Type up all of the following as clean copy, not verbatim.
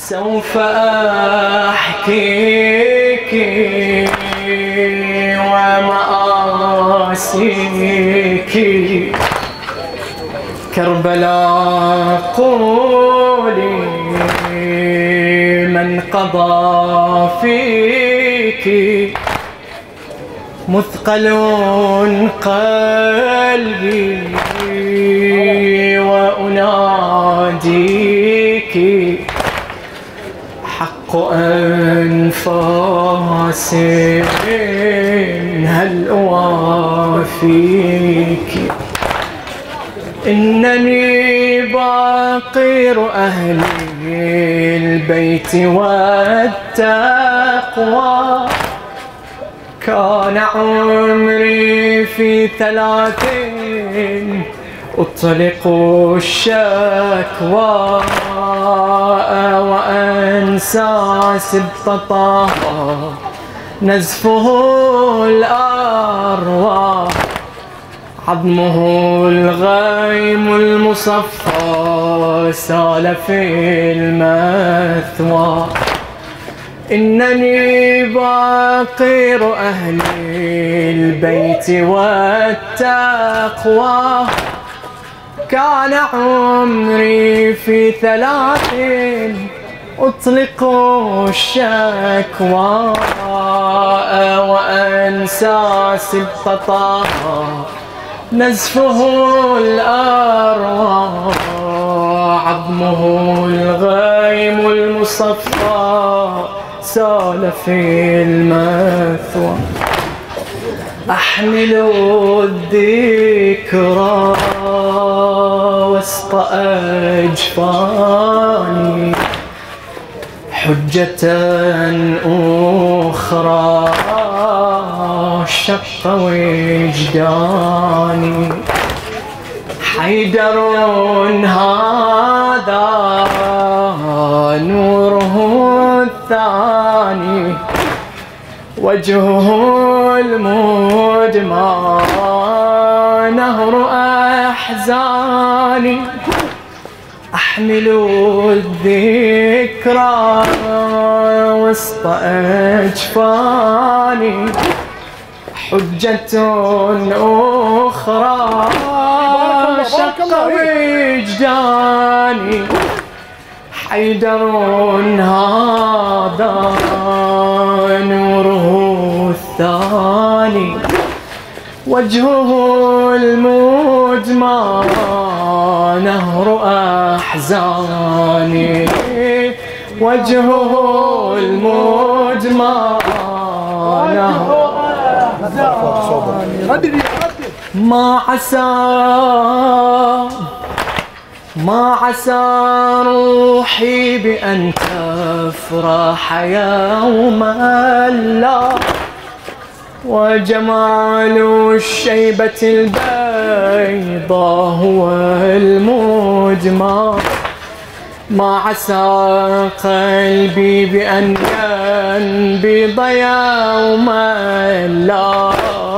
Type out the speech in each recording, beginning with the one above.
سوف أحكيك ومآسيك كربلاء، قولي من قضى فيك، مثقل قلبي وأناديك، حق أنفاس هل أوافيك، إنني باقر أهل البيت والتقوى، كان عمري في 30 أطلق الشكوى، وأنسى سبطة نزفه الأرواح، عظمه الغيم المصفى سال في المثوى، إنني باقر أهل البيت والتقوى، كان عمري في 30 أطلق الشكوى، وأنسى سبطة نزفه الأرواح، عظمه الغيم المصفى سال في المثوى، أحمل الذكرى وسط أجفاني، حجة أخرى شق وجداني، حيدر هذا نوره الثاني، وجهه المدمى نهر أحزاني، أحمل الذكرى وسط أجفاني، حجة أخرى شق وجداني، حيدر هذا نوره الثاني، وجهه المدمى نهر أحزاني، وجهه المدمى نهر أحزاني، ما عسى روحي بأن تفرح يوما لا، وجمال الشيبة البيضاء هو المجمع، ما عسى قلبي بأن ينبض يوما لا،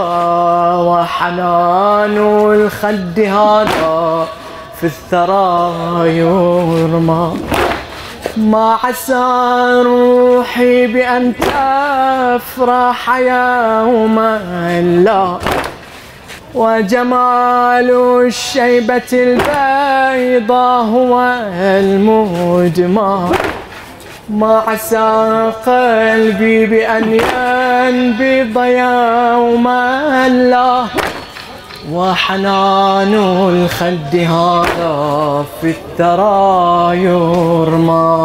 وحنان الخد هذا في الثرى يرمى، ما عسى روحي بأن تفرح يوما لا، وجمال الشيبة البيضاء هو المجمع، ما عسى قلبي بأن ينبض يوما لا، وحنان الخد هذا في الثرى يرمى،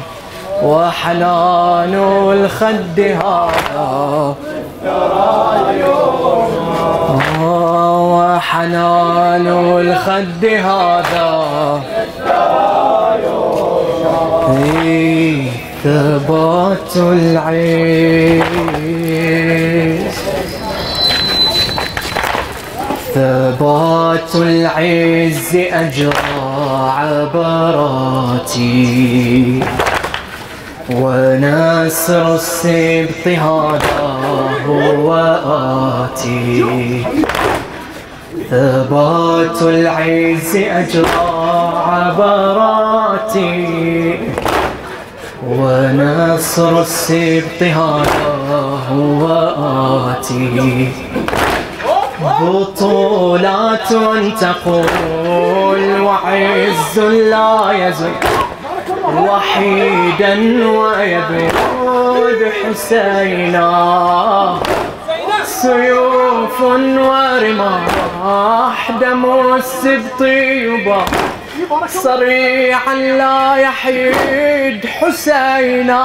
وحنان الخد هذا في الثرى يرمى، وحنان الخد هذا في الثرى يرمى، ثبات العز، ثبات العز أجرى عبراتي، ونسر السبط هذا هو آتي، ثبات العز أجرى عبراتي، ونصر السبط هذا هو آتي. بطولات تقول وعز لا يزل وحيدا ويبعد حسينا. سيوف ورماح دم السبط يباح صريعا لا يحيد حسينا.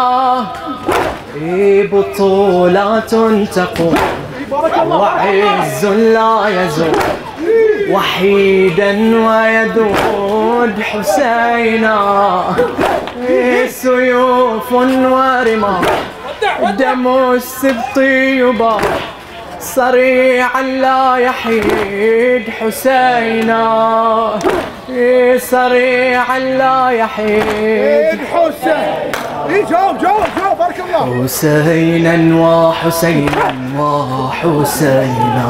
بطولات تقول وعز لا يزول وحيدا ويذود حسينا. سيوف ورماح دم السبط يباح صريعا لا يحيد حسينا. صريعا لا يحيد حسين. جاوب بارك الله. حسينا وحسينا وحسينا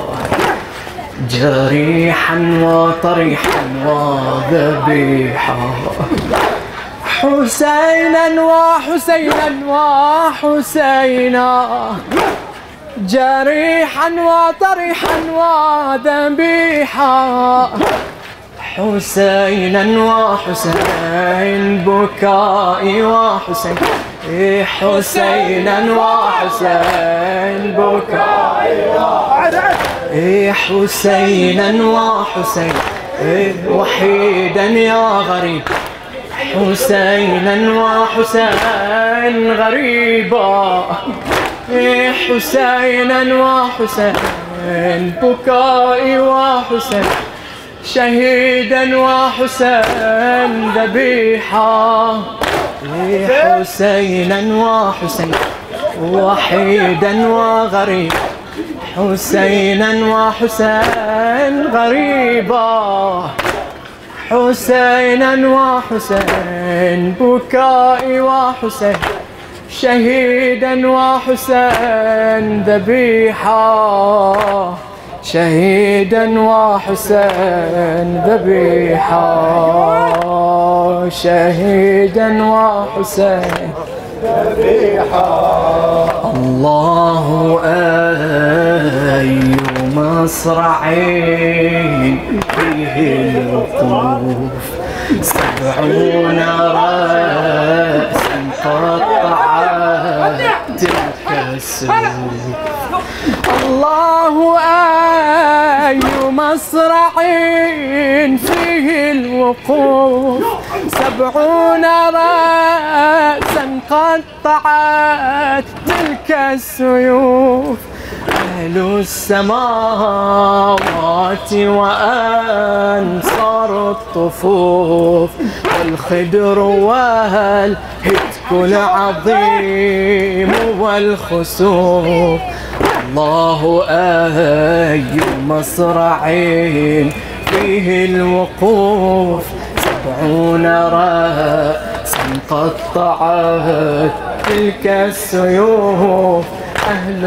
جريحا وطريحا وذبيحا. حسينا وحسينا وحسينا جريحا وطريحا وذبيحا. حسينا وحسين بكائي وحسين. حسينا وحسين بكائي حسينا وحسين وحيدا يا غريب. حسينا وحسين غريبا. حسينا وحسين بكائي وحسين شهيدا وحسين ذبيحا. حسينا وحسين وحيدا وغريب. حسينا وحسين غريبا. حسينا وحسين بكائي وحسين شهيدا وحسين ذبيحا. شهيدا وحسين ذبيحا. شهيدا وحسين ذبيحا. الله أي مصرع فيه الوقوف 70 رأسا قطعت تلك السيوف. الله أي مصرع فيه الوقوف 70 رأسا قطعت تلك السيوف. أهل السماوات وأنصار الطفوف والخدر والهتك العظيم والخسوف. الله أي مصرع فيه الوقوف 70 رأسا قطعت تلك السيوف. أهل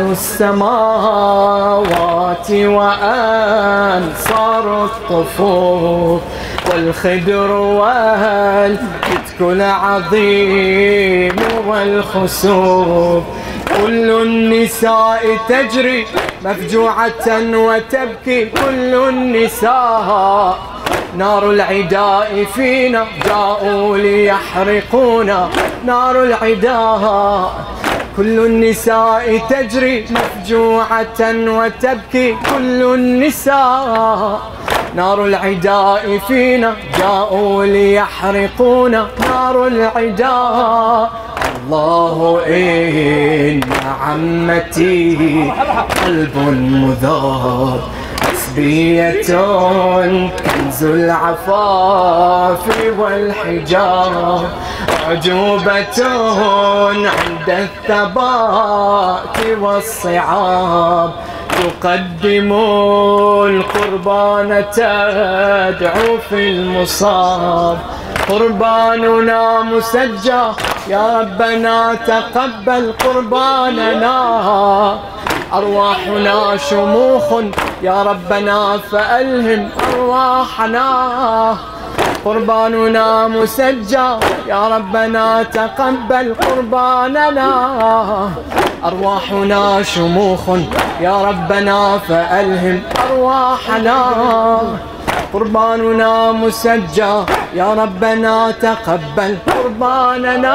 السماوات وأنصار الطفوف والخدر والكتك العظيم والخسوف. كل النساء تجري مفجوعة وتبكي. كل النساء نار العداء فينا جاءوا ليحرقونا. نار العداء كل النساء تجري مفجوعة وتبكي. كل النساء نار العداء فينا جاءوا ليحرقونا. نار العداء. الله إن عمتي قلب مذاب حسبية كنز العفاف والحجاب. عجوبة عند الثبات والصعاب. تقدم القربان تدعو في المصاب. قرباننا مسجى يا ربنا تقبل قرباننا. أرواحنا شموخ يا ربنا فألهم أرواحنا. قرباننا مسجى يا ربنا تقبل قرباننا. أرواحنا شموخ يا ربنا فألهم أرواحنا. قرباننا مسجى يا ربنا تقبل قرباننا.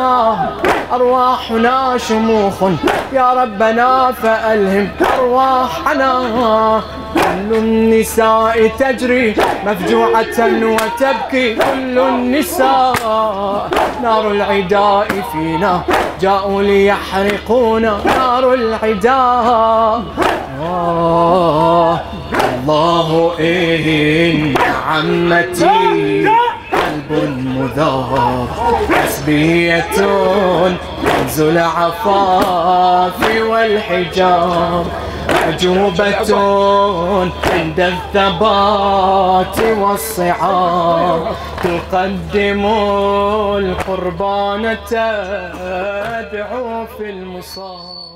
أرواحنا شموخ يا ربنا فألهم أرواحنا. كل النساء تجري مفجوعة وتبكي كل النساء. نار العداء فينا جاءوا ليحرقونا نار العداء. الله إن عمتي قلب مذاب تسبية كنز العفاف والحجاب. عجوبة عند الثبات والصعاب تقدم القربان تدعو في المصاب.